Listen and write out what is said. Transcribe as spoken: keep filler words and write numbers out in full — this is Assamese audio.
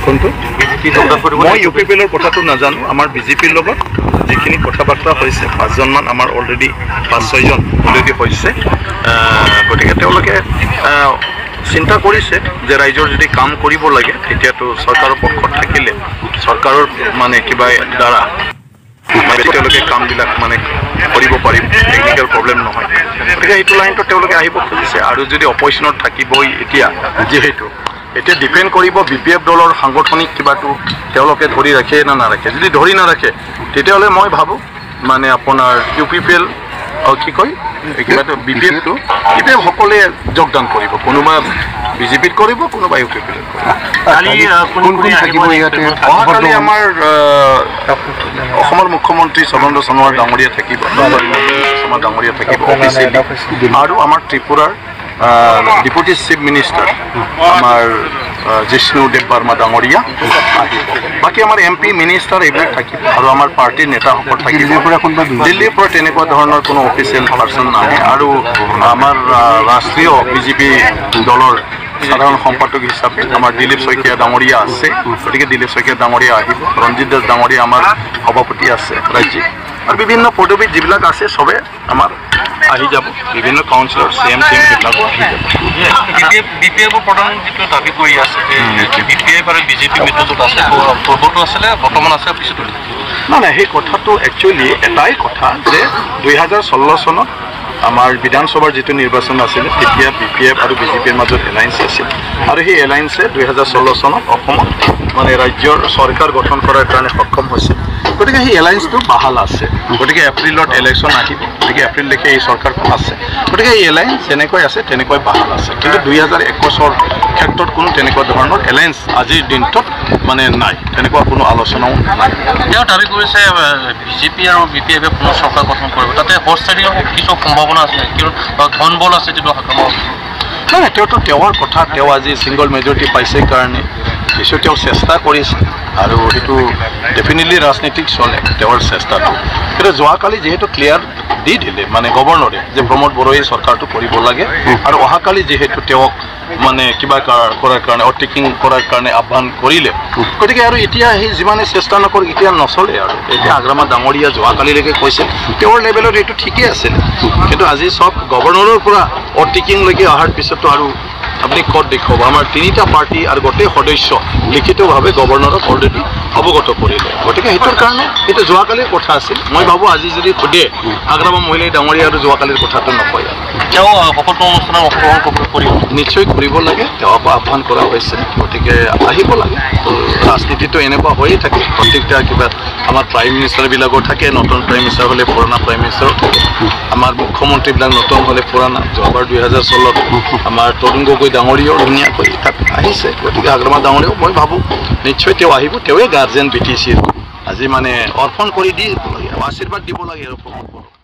কোনটো মই ইউ পি পি এলৰ কথাটো নাজানো আমাৰ বিজেপিৰ লগত যিখিনি কথা বাৰ্তা হৈছে পাঁচজনমান আমাৰ অলৰেডি পাঁচ ছয়জন অলৰেডি হৈছে গতিকে তেওঁলোকে চিন্তা কৰিছে যে ৰাইজৰ যদি কাম কৰিব লাগে তেতিয়াতো চৰকাৰৰ পক্ষত থাকিলে চৰকাৰৰ মানে কিবা দ্বাৰা তেওঁলোকে কামবিলাক মানে কৰিব পাৰিব টেকনিকেল প্ৰব্লেম নহয় গতিকে এইটো লাইনটো তেওঁলোকে আহিব খুজিছে আৰু যদি অপজিশ্যনত থাকিবই এতিয়া যিহেতু এতিয়া ডিপেণ্ড কৰিব বি পি এফ দলৰ সাংগঠনিক কিবাটো তেওঁলোকে ধৰি ৰাখে না নাৰাখে যদি ধৰি নাৰাখে তেতিয়াহ'লে মই ভাবোঁ মানে আপোনাৰ ইউ পি পি এল কি কয় কিবাটো বি পি এফটো বি পি এফ সকলোৱে যোগদান কৰিব কোনোবা বিজেপিত কৰিব কোনোবা ইউ পি পি এল অহাকালি আমাৰ অসমৰ মুখ্যমন্ত্ৰী সৰ্বানন্দ সোণোৱাল ডাঙৰীয়া থাকিব সোণোৱাল ডাঙৰীয়া থাকিব অফিচিয়েলি আৰু আমাৰ ত্ৰিপুৰাৰ ডিপুটি চিফ মিনিষ্টাৰ আমাৰ জিষ্ণু দেৱ বাৰ্মা ডাঙৰীয়া আহিব বাকী আমাৰ এম পি মিনিষ্টাৰ এইবিলাক থাকিব আৰু আমাৰ পাৰ্টিৰ নেতাসকল থাকিব দিল্লীৰ পৰা তেনেকুৱা ধৰণৰ কোনো অফিচিয়েল পাৰ্চন নাহে আৰু আমাৰ ৰাষ্ট্ৰীয় বিজেপি দলৰ সাধাৰণ সম্পাদক হিচাপে আমাৰ দিলীপ শইকীয়া ডাঙৰীয়া আছে গতিকে দিলীপ শইকীয়া ডাঙৰীয়া আহিব ৰঞ্জিত দাস ডাঙৰীয়া আমাৰ সভাপতি আছে ৰাজ্যিক আৰু বিভিন্ন পদবীত যিবিলাক আছে চবে আমাৰ আহি যাব বিভিন্ন কাউন্সিলৰ চি এম চি এম সেইবিলাকো আহি যাব বি পি এফৰ প্ৰধান যিটো দাবী কৰি আছে বি পি এফ আৰু বিজেপি মিত্ৰজোঁট আছে পূৰ্বতো আছিলে বৰ্তমান আছে পিছতো নাই নাই সেই কথাটো একচুৱেলি এটাই কথা যে দুই হাজাৰ ষোল্ল চনত আমাৰ বিধানসভাৰ যিটো নিৰ্বাচন আছিলে তেতিয়া বি পি এফ আৰু বিজেপিৰ মাজত এলায়েন্স আছিল আৰু সেই এলায়েন্সে দুই হাজাৰ ষোল্ল চনত অসমত মানে ৰাজ্যৰ চৰকাৰ গঠন কৰাৰ কাৰণে সক্ষম হৈছিল গতিকে সেই এলায়েন্সটো বাহাল আছে গতিকে এপ্ৰিলত ইলেকশ্যন আহিব গতিকে এপ্ৰিললৈকে এই চৰকাৰখন আছে গতিকে এই এলায়েন্স যেনেকৈ আছে তেনেকৈ বাহাল আছে কিন্তু দুই হাজাৰ একৈছৰ ক্ষেত্ৰত কোনো তেনেকুৱা ধৰণৰ এলায়েন্স আজিৰ দিনটোত মানে নাই তেনেকুৱা কোনো আলোচনাও নাই তেওঁ দাবী কৰিছে বিজেপি আৰু বি পি এফে পুনৰ চৰকাৰ গঠন কৰিব তাতে হৰ্চ ট্ৰেডিঙৰ কিছু সম্ভাৱনা আছে কিয় ধন বল আছে যিটো সকামত নাই নাই তেওঁতো তেওঁৰ কথা তেওঁ আজি ছিংগল মেজৰিটি পাইছে কাৰণে কিছু তেওঁ চেষ্টা কৰিছে আৰু সেইটো ডেফিনেটলি ৰাজনীতিক চলে তেওঁৰ চেষ্টাটো কিন্তু যোৱাকালি যিহেতু ক্লিয়াৰ দি দিলে মানে গভৰ্ণৰে যে প্ৰমোদ বড়োই চৰকাৰটো কৰিব লাগে আৰু অহাকালি যিহেতু তেওঁক মানে কিবা কৰাৰ কাৰণে অটেকিং কৰাৰ কাৰণে আহ্বান কৰিলে গতিকে আৰু এতিয়া সেই যিমানে চেষ্টা নকৰক এতিয়া নচলে আৰু এতিয়া আগ্ৰামা ডাঙৰীয়া যোৱাকালিলৈকে কৈছে তেওঁৰ লেভেলত এইটো ঠিকেই আছিল কিন্তু আজি চব গভৰ্ণৰৰ পৰা অটেকিংলৈকে অহাৰ পিছতো আৰু আপুনি ক'ত দেখুৱাব আমাৰ তিনিটা পাৰ্টি আৰু গোটেই সদস্য লিখিতভাৱে গভৰ্ণৰক অলৰেডি অৱগত কৰিলে গতিকে সেইটোৰ কাৰণে এইটো যোৱাকালিৰ কথা আছিল মই ভাবোঁ আজি যদি সোধে আগ্ৰামা মহিলাই ডাঙৰীয়া আৰু যোৱাকালিৰ কথাটো নকয় তেওঁ সকলো অনুষ্ঠানত অংশগ্ৰহণ কৰিব নিশ্চয় কৰিব লাগে তেওঁক আহ্বান কৰা হৈছে গতিকে আহিব লাগে ৰাজনীতিটো এনেকুৱা হৈয়ে থাকে প্ৰত্যেকটা কিবা আমাৰ প্ৰাইম মিনিষ্টাৰবিলাকৰ থাকে নতুন প্ৰাইম মিনিষ্টাৰ হ'লে পুৰণা প্ৰাইম মিনিষ্টাৰো থাকে আমাৰ মুখ্যমন্ত্ৰীবিলাক নতুন হ'লে পুৰণা যোৱাবাৰ দুই হাজাৰ ষোল্লত আমাৰ তৰুণ গগৈ ডাঙৰীয়াও ধুনীয়াকৈ তাত আহিছে গতিকে আগ্ৰামা ডাঙৰীয়াও মই ভাবোঁ নিশ্চয় তেওঁ আহিব তেওঁৱে গাৰ্জেন বি টি চিৰ আজি মানে অৰ্পণ কৰি দি আশীৰ্বাদ দিব লাগে আৰু